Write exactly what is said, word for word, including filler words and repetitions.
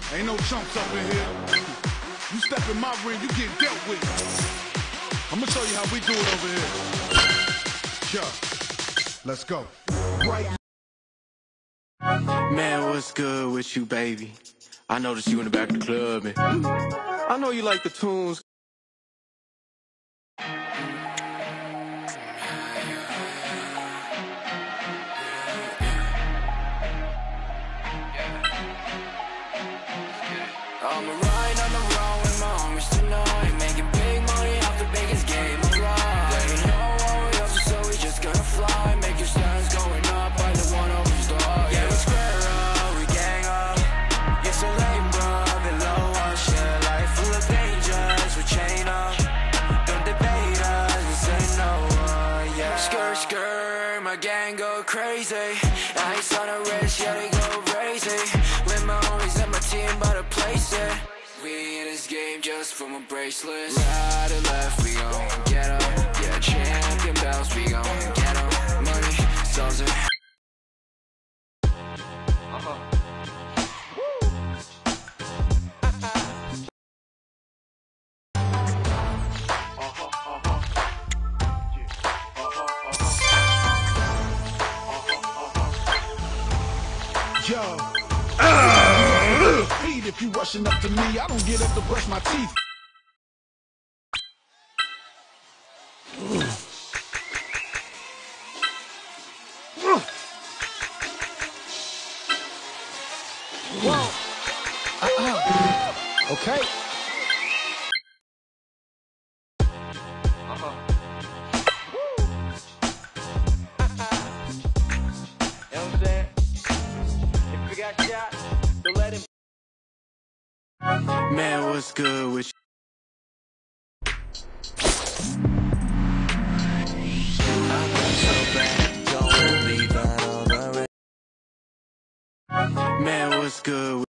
Ain't no chumps up in here. You step in my ring, you get dealt with. I'm gonna show you how we do it over here. Sure. Let's go. Right. Man, what's good with you, baby? I noticed you in the back of the club, and I know you like the tunes. I'm riding on the road with my homies tonight, making big money off the biggest game alive. They know what we up to, so we just gonna fly, make your stands going up by the one over star. Yeah, we square up, we gang up. You're so lame, bro, below us. Yeah, life full of dangers, we chain up. Don't debate us, we say no, uh, yeah. Skirt, skirt, my gang go crazy. Ice on the wrist, yeah, they go crazy. With my homies and my team, but a place it. We in this game just for my bracelets. Right or left, we gon' get up. Yeah, champion bells, we gon' get up. Money, souls are. Uh-huh. Yo, uh, if you rushing up to me, I don't get up to brush my teeth. Whoa. Uh-uh. Okay. Uh-huh. You know what I'm saying? If we got shot, don't let him. Man, what's good with you? I'm so bad, don't leave that on the red. Man, what's good with